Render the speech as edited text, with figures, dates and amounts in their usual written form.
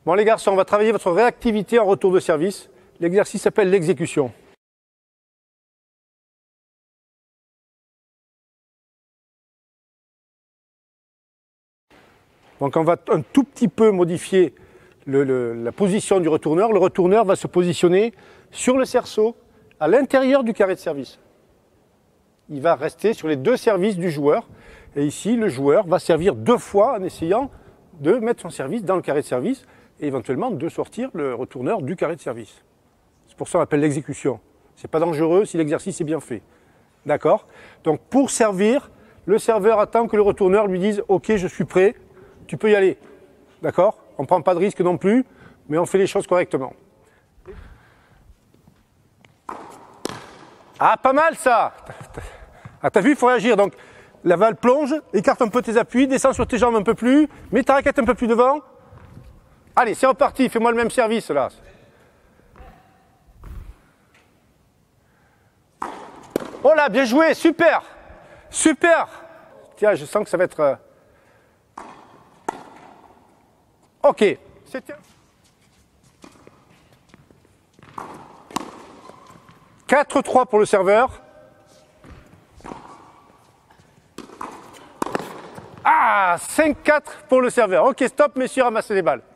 Bon les garçons, on va travailler votre réactivité en retour de service. L'exercice s'appelle l'exécution. Donc on va un tout petit peu modifier la position du retourneur. Le retourneur va se positionner sur le cerceau, à l'intérieur du carré de service. Il va rester sur les deux services du joueur. Et ici, le joueur va servir 2 fois en essayant de mettre son service dans le carré de service et éventuellement de sortir le retourneur du carré de service. C'est pour ça qu'on appelle l'exécution. Ce n'est pas dangereux si l'exercice est bien fait. D'accord? Donc pour servir, le serveur attend que le retourneur lui dise « Ok, je suis prêt, tu peux y aller. » D'accord? On ne prend pas de risque non plus, mais on fait les choses correctement. Ah, pas mal ça! Ah, t'as vu, il faut réagir. Donc, la balle plonge, écarte un peu tes appuis, descends sur tes jambes un peu plus, mets ta raquette un peu plus devant. Allez, c'est reparti, fais-moi le même service là. Oh là, bien joué, super! Super! Tiens, je sens que ça va être... Ok. C'était... 4-3 pour le serveur. Ah, 5-4 pour le serveur. Ok, stop, messieurs, ramassez les balles.